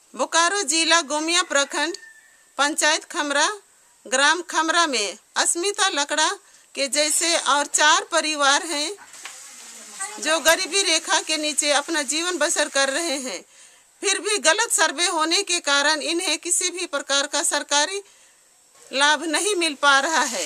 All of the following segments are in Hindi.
बोकारो जिला गोमिया प्रखंड पंचायत खमरा ग्राम खमरा में अस्मिता लकड़ा के जैसे और 4 परिवार हैं जो गरीबी रेखा के नीचे अपना जीवन बसर कर रहे हैं। फिर भी गलत सर्वे होने के कारण इन्हें किसी भी प्रकार का सरकारी लाभ नहीं मिल पा रहा है।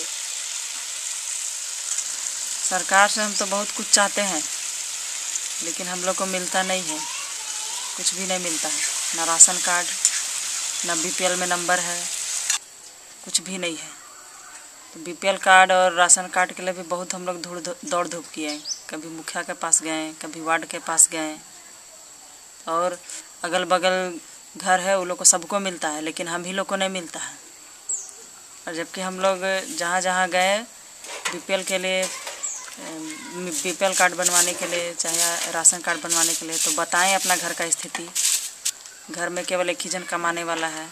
सरकार से हम तो बहुत कुछ चाहते हैं, लेकिन हम लोग को मिलता नहीं है, कुछ भी नहीं मिलता है। ना राशन कार्ड, ना BPL में नंबर है, कुछ भी नहीं है। तो BPL कार्ड और राशन कार्ड के लिए भी बहुत हम लोग दौड़ धूप किए। कभी मुखिया के पास गए, कभी वार्ड के पास गए, और अगल बगल घर है वो लोग को सबको मिलता है, लेकिन हम ही लोग को नहीं मिलता है। और जबकि हम लोग जहाँ जहाँ गए BPL के लिए, BPL कार्ड बनवाने के लिए, चाहे राशन कार्ड बनवाने के लिए, तो बताएं अपना घर का स्थिति। घर में केवल एक ही जन कमाने वाला है।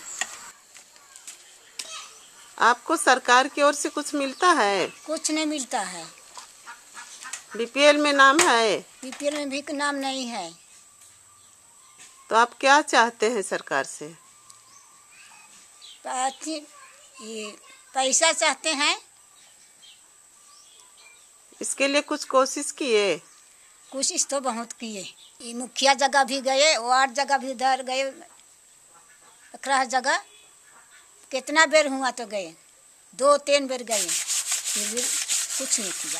आपको सरकार की ओर से कुछ मिलता है? कुछ नहीं मिलता है। BPL में नाम है? BPL में भी नाम नहीं है। तो आप क्या चाहते हैं सरकार से? पैसा चाहते हैं। इसके लिए कुछ कोशिश किए? कोशिश तो बहुत किए। ये मुखिया जगह भी गए, वार्ड जगह भी उधर गए, 11 जगह कितना बेर हुआ तो गए, 2-3 बेर गए, फिर भी कुछ नहीं किया।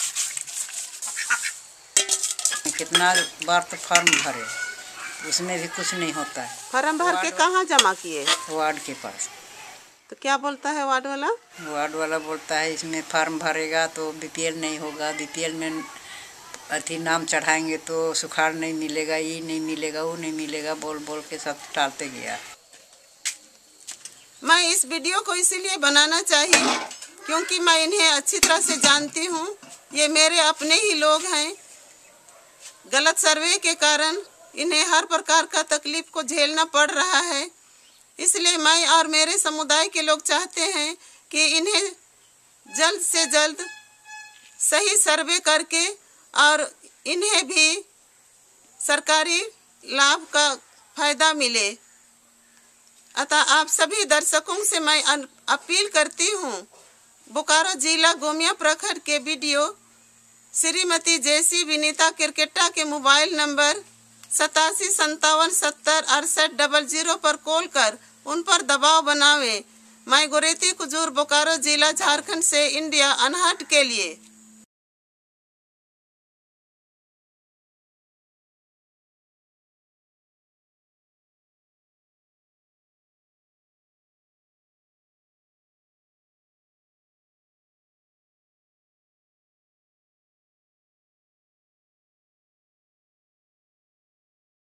कितना बार तो फॉर्म भरे, उसमें भी कुछ नहीं होता है। फॉर्म भर के कहाँ जमा किए? वार्ड के पास। तो क्या बोलता है वार्ड वाला? वार्ड वाला बोलता है इसमें फॉर्म भरेगा तो BPL नहीं होगा, BPL में अथी नाम चढ़ाएंगे तो सुखाड़ नहीं मिलेगा, ये नहीं मिलेगा, वो नहीं मिलेगा, बोल बोल के सब टालते गया। मैं इस वीडियो को इसीलिए बनाना चाहिए क्योंकि मैं इन्हें अच्छी तरह से जानती हूँ। ये मेरे अपने ही लोग हैं। गलत सर्वे के कारण इन्हें हर प्रकार का तकलीफ को झेलना पड़ रहा है। इसलिए मैं और मेरे समुदाय के लोग चाहते हैं कि इन्हें जल्द से जल्द सही सर्वे करके और इन्हें भी सरकारी लाभ का फायदा मिले। अतः आप सभी दर्शकों से मैं अपील करती हूँ, बोकारो जिला गोमिया प्रखंड के वीडियो श्रीमती जैसी विनीता क्रिकेटा के मोबाइल नंबर 8757706800 पर कॉल कर उन पर दबाव बनावे। मैं गोरेती कुजूर बोकारो जिला झारखंड से इंडिया अनहर्ड के लिए।